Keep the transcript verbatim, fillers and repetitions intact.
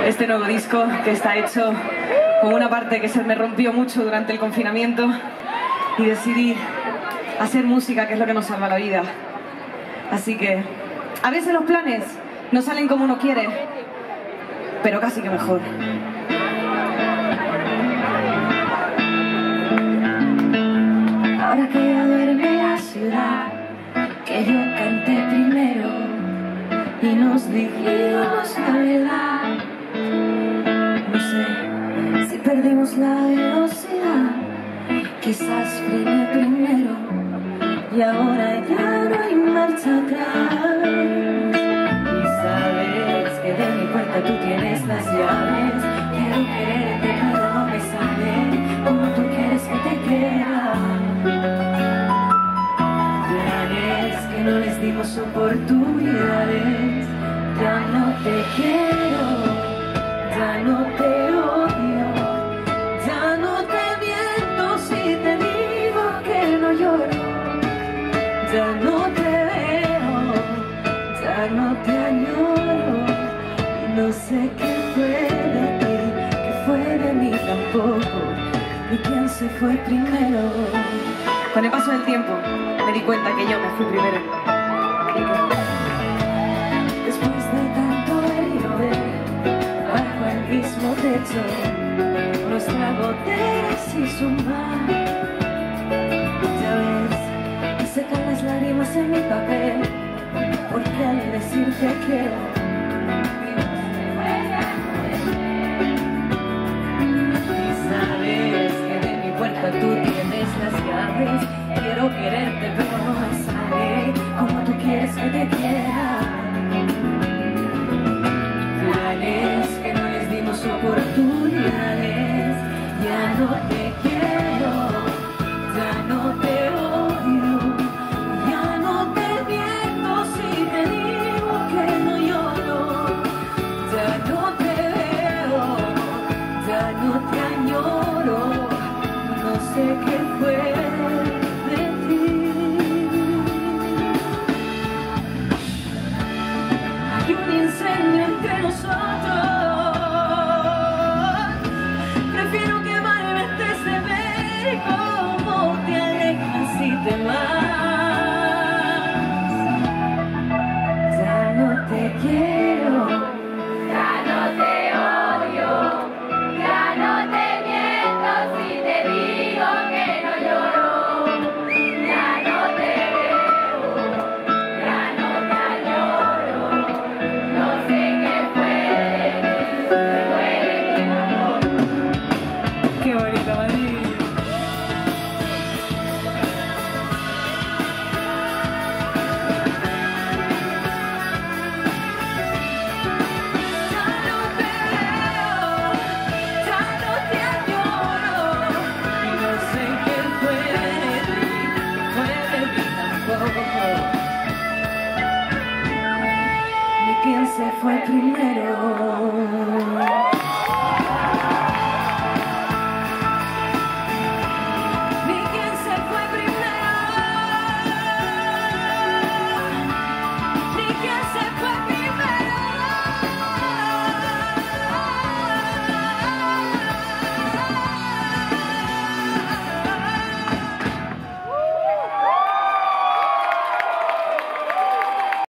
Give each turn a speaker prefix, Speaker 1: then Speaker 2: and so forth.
Speaker 1: este nuevo disco que está hecho con una parte que se me rompió mucho durante el confinamiento y decidí hacer música, que es lo que nos salva la vida. Así que a veces los planes no salen como uno quiere, pero casi que mejor.
Speaker 2: Ahora que ya duerme la ciudad, que yo canté primero y nos dijimos la verdad. No sé si perdimos la velocidad, quizás frené primero y ahora ya no hay marcha atrás. Y sabes que de mi puerta tú tienes las llaves. Quiero quererte pero no me sale como tú quieres que te quiera. Planes que no les dimos oportunidades. Ya no te quiero, ya no te odio, ya no te miento si te digo que no lloro. Ya no te veo, ya no te añoro. Y no sé qué fue de ti, qué fue de mí tampoco, ni quién se fue primero.
Speaker 1: Con el paso del tiempo me di cuenta que yo me fui primero.
Speaker 2: Después de tanto ver y llover bajo el mismo techo, nuestra botella se hizo un mar. Ya ves, y secan las lágrimas en mi papel, porque al decir te quiero tú tienes las llaves. Quiero quererte pero no me sale como tú quieres que te quiera. Planes que no les dimos oportunidades. Ya no te quiero, ya no te odio, ya no te miento si te digo que no lloro. Ya no te veo, ya no te añoro. No sé qué fue de ti. Hay un incendio entre nosotros. Prefiero quemarme antes de ver cómo te alejas y te vas. Ya no te quiero, ya no te odio, ya no te miento si te digo que no lloro. Ya no te veo, ya no te añoro. No sé qué fue de mí, fue de mi amor.
Speaker 1: Qué bonito, Madrid.
Speaker 2: ¿Quién se fue primero?